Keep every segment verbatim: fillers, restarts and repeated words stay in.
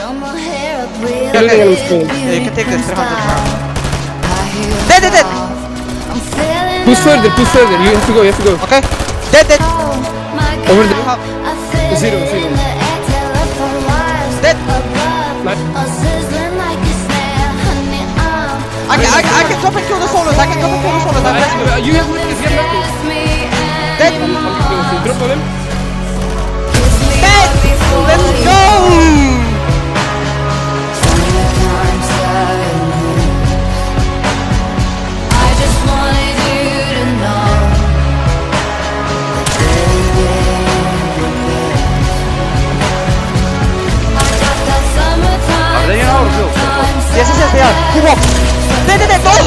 Building on the screen. Yeah, you can take this three hundred round. Dead, dead, dead! Push further, push further. You have to go, you have to go. Okay. Dead, dead! Over there. Zero, zero. Dead! Nice. I can, I can, I can jump and kill the solos. I can jump and kill the solos. I'm ready. Uh, you have this, you have this. Dead! Okay, drop on him. Dead! Let's go! Yes, yes, yes, they are. Who walks? Dead, dead, dead. Oh,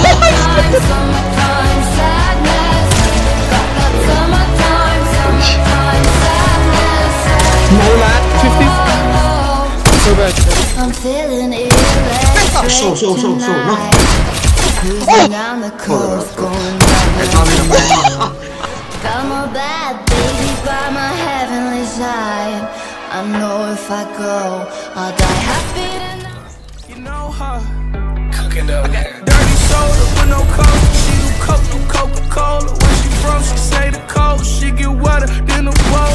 No lad, fifty. So bad. I'm feeling electric So, so, so, so, no. Cruising down the coast, going down. Got my bad baby by my heavenly side. I know if I go, I'll die happy tonight. You know her. Cooking up. Dirty soda with no coke. She do coke, no Coca-Cola. When she from, she say the cold. She get wetter than the water.